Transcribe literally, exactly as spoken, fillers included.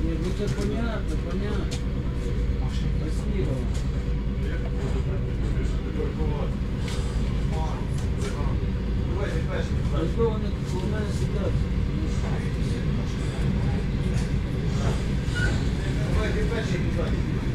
Нет, ну это понятно, понятно. Спасибо вам. Что вони тут у мене сидять? Давайте перший.